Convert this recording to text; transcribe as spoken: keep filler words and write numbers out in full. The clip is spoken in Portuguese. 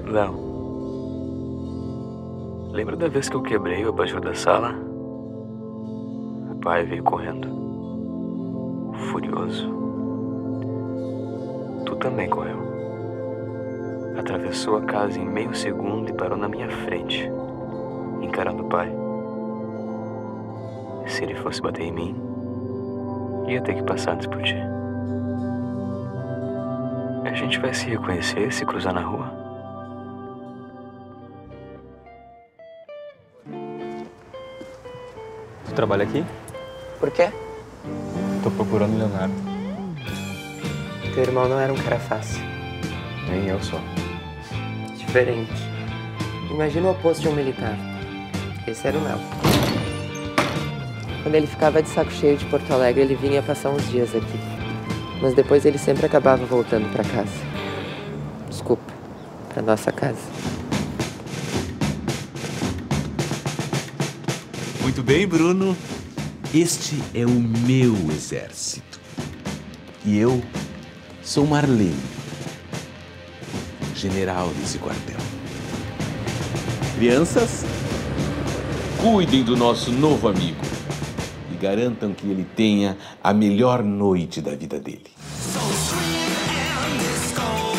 Léo, lembra da vez que eu quebrei o abajur da sala? O pai veio correndo, furioso. Tu também correu. Atravessou a casa em meio segundo e parou na minha frente, encarando o pai. Se ele fosse bater em mim, ia ter que passar antes por ti. A gente vai se reconhecer se cruzar na rua? Tu trabalha aqui? Por quê? Tô procurando o Leonardo. Teu irmão não era um cara fácil. Nem eu sou. Diferente. Imagina o oposto de um militar. Esse era o Léo. Quando ele ficava de saco cheio de Porto Alegre, ele vinha passar uns dias aqui. Mas depois ele sempre acabava voltando pra casa. Desculpa, pra nossa casa. Muito bem, Bruno. Este é o meu exército. E eu sou Marlene, general desse quartel. Crianças, cuidem do nosso novo amigo e garantam que ele tenha a melhor noite da vida dele. So